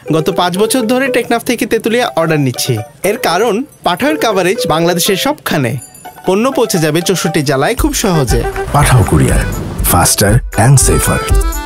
গত 5 বছর ধরে টেকনাফ থেকে তেঁতুলিয়া অর্ডার নিচ্ছি। এর কারণ পাঠাওয়ের কভারেজ বাংলাদেশের সবখানে। পণ্য পৌঁছে যাবে 64 জেলায় খুব সহজে। Pathao courier, faster and safer.